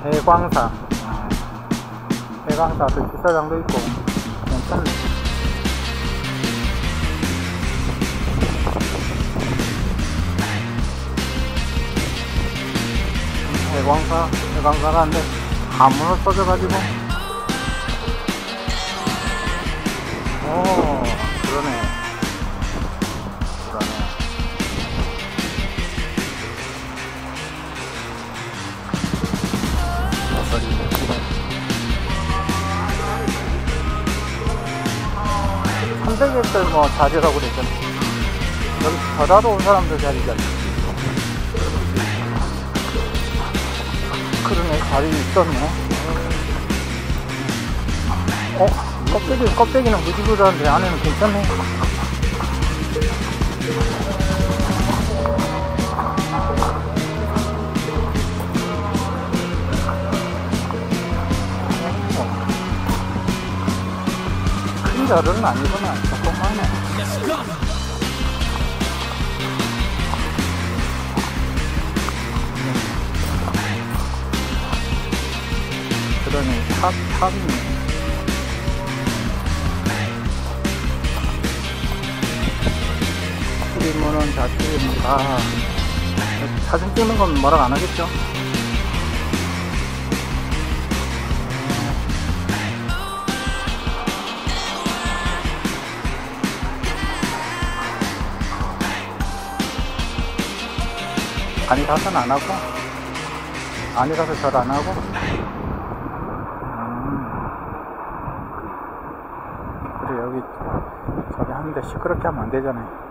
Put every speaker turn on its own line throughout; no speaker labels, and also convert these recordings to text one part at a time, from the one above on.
해광사. 해광사 그 주차장도 있고 괜찮네. 해광사가 한데 한문을 써져가지고 그러네. 삼백액들 뭐 자리라고 그랬잖아. 여기 전화로 온 사람들 자리잖아. 그러네, 자리 있었네. 껍데기는 무지무지한데 안에는 괜찮네. 큰 자루는 아니구나. 조금만해. 그러니 탑이네. 출입문은 자출입니다. 사진 찍는 건 뭐라고 안 하겠죠? 아니라서는 안 하고, 아니라서 절 안 하고. 그래, 여기 저기 하는데 시끄럽게 하면 안 되잖아요.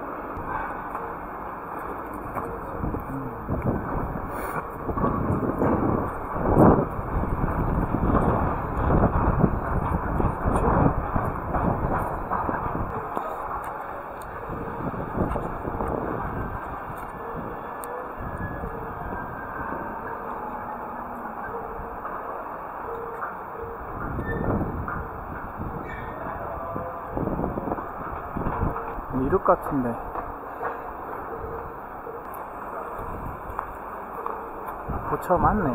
이륙 같은데. 고쳐 맞네.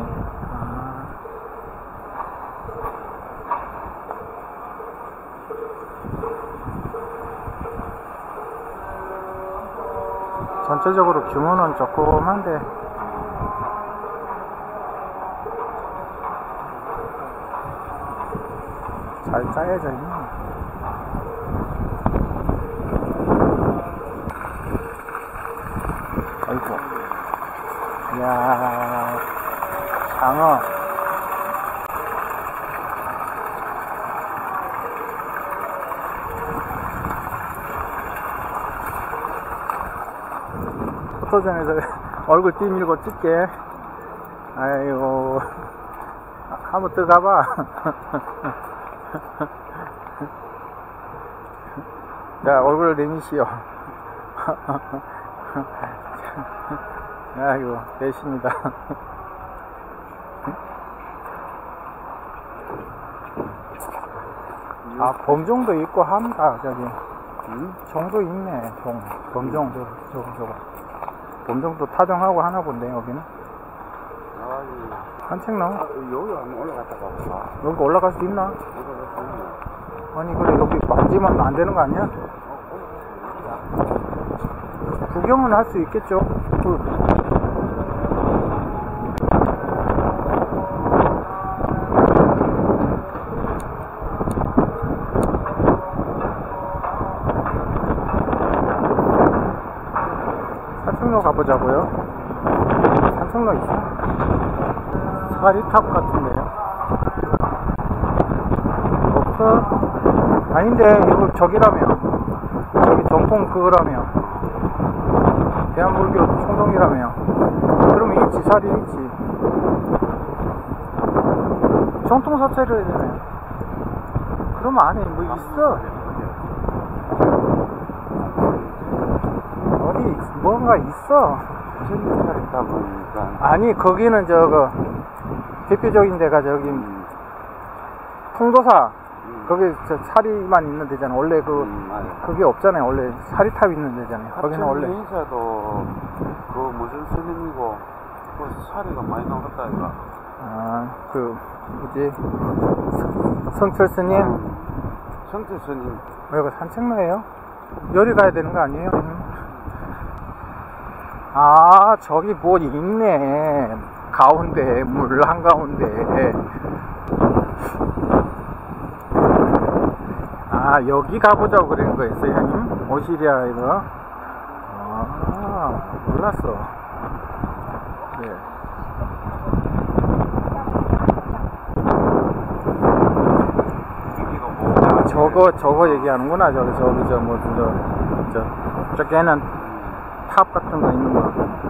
전체적으로 규모는 조그만데 잘 짜여져 있네. 아이고, 이야, 장어. 포토존에서 얼굴 뒤밀고 찍게. 아이고, 한번 들어가봐. 자, 얼굴을 내미시오. 아이고, 계십니다. 아, 범종도 있고 합니다. 저기 종도 있네. 범종. 저거 범종도 타종하고 하나 본데. 여기는 산책 나와.
여기 한번 올라갔다가
여기 올라갈 수 있나? 아니, 그래, 여기 만지면 안 되는 거 아니야? 구경은 할 수 있겠죠. 산책로 가보자고요. 산책로 있어? 사리탑 같은데요? 없어? 아닌데, 이거 저기라며. 저기 전통 그거라며. 대한불교 총동이라며. 그러면 있지, 사리 있지. 정통사찰을 해야 되네. 그러면 안에 뭐 있어? 어디 뭔가 있어?
있다 보니까.
아니, 거기는 저거 대표적인 데가 저기 풍도사. 거기 저 사리만 있는 데잖아. 원래 그게 없잖아요. 원래 사리탑 있는 데잖아요. 거기는 원래.
인사도 그 무슨 스님이고 그 사리가 많이 나왔다 이거.
아, 그, 뭐지, 성철 스님?
성철 스님.
이거 산책로예요? 여기 가야 되는 거 아니에요? 아, 저기 뭐 있네. 가운데, 물 한가운데. 아, 여기 가보자고 그런 거였어요, 형님? 오시리아, 이거? 아, 몰랐어. 네. 아, 저거 얘기하는구나. 저기, 저기는 탑 같은 거 있는 거.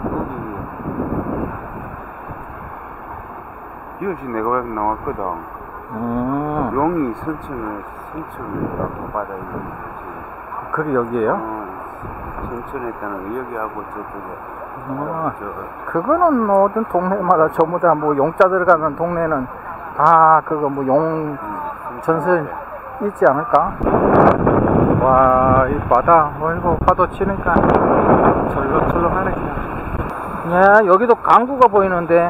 이것이 내가 왜 나왔거든. 용이 선천을 바다에 있는 거지.
그게 여기에요?
선천했다는 여기하고 저쪽에.
그거는 어떤 동네마다 전부 다 뭐 용자 들어가는 동네는 다 그거 뭐 용 전설 있지 않을까? 와, 이 바다, 이거 파도 치니까 철렁철렁하네. 야, 여기도 강구가 보이는데.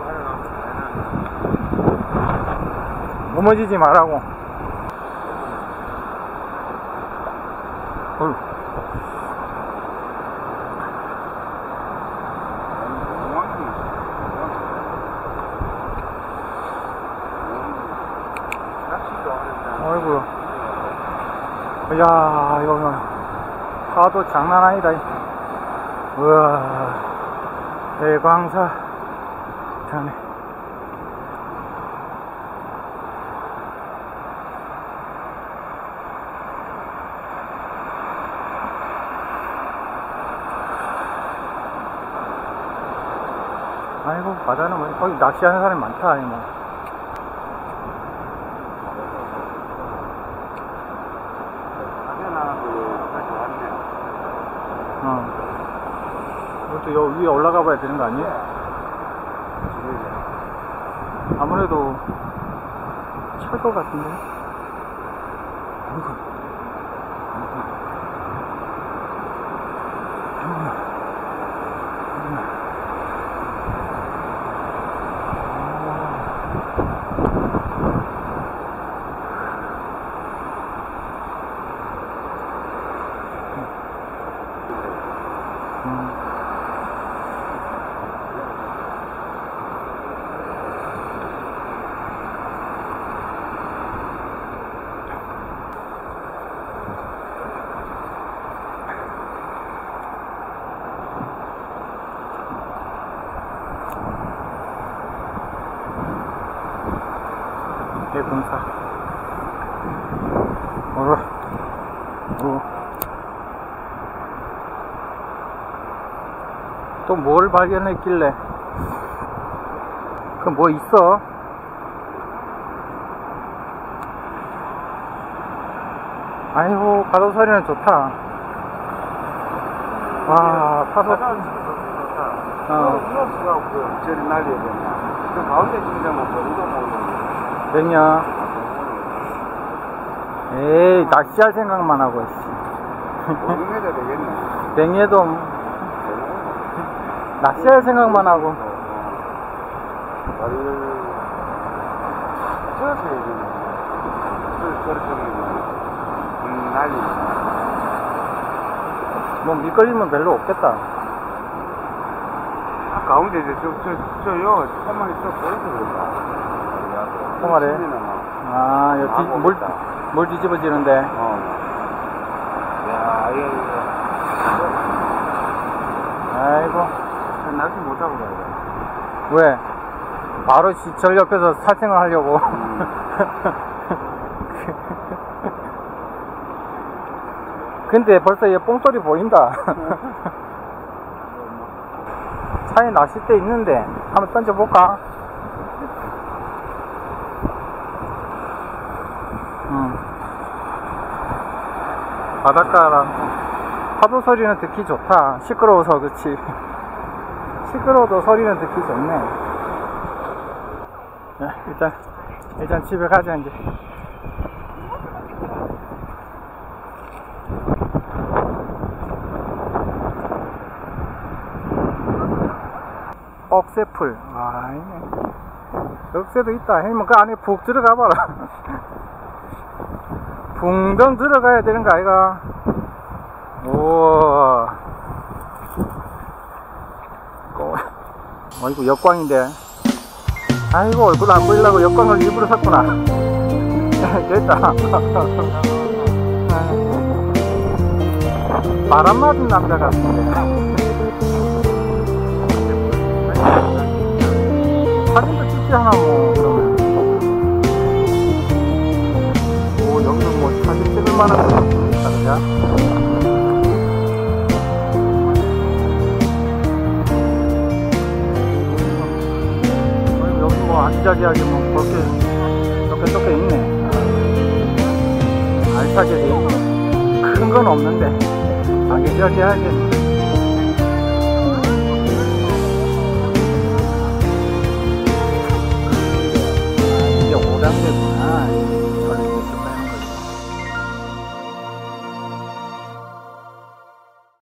넘어지지 말라고. 어이구. 야, 이거 파도 장난 아니다. 우와, 대광사 자네. 아이고, 바다는 뭐, 거기 낚시하는 사람이 많다, 뭐. 이것도 여기 위에 올라가 봐야 되는 거 아니에요? 아무래도 철거 같은데? 대분사. 또 뭘 발견했길래? 그 뭐 있어? 아이고, 파도 소리는 좋다. 와, 파도.
플러스가 그 저리 날려야 되냐. 그 가운데 중대만 버리고 보는
됐냐? 에이, 낚시할 생각만 하고 있어.
500m 되겠네.
뱅에도 낚시할 생각만 하고.
다리를 저렇게 해주네. 저렇게 날리네.
뭐 미끌리면 별로 없겠다.
가운데 이제 저요 한마리 저 보여서 그런가.
통화래. 아, 여기 물 뒤집어지는데.
야, 이거.
아이고.
낚시 못하고 가야
왜? 바로 시철 옆에서 살생을 하려고. 근데 벌써 얘 뽕소리 보인다. 차에 낚싯대 있는데 한번 던져볼까? 바닷가랑 파도 소리는 듣기 좋다. 시끄러워서 그렇지. 시끄러워도 소리는 듣기 좋네. 야, 일단 집에 가자 이제. 억새풀. 아, 있네. 역세도 있다. 아니면 그 안에 푹 들어가 봐라. 붕덩 들어가야 되는 거 아이가? 우와. 어이구, 역광인데. 아이고, 얼굴 안 보이려고 역광을 일부러 샀구나. 됐다. 바람 맞은 남자 같은데. 사진도 찍지 하나 뭐 그러면. 오, 여기는 뭐 사진 찍을 만한 거 있습니까, 그냥? 여기 뭐 아기자기하게 뭐 그렇게 좁게 있네. 알차게 돼 있네. 큰 건 없는데 아기자기하게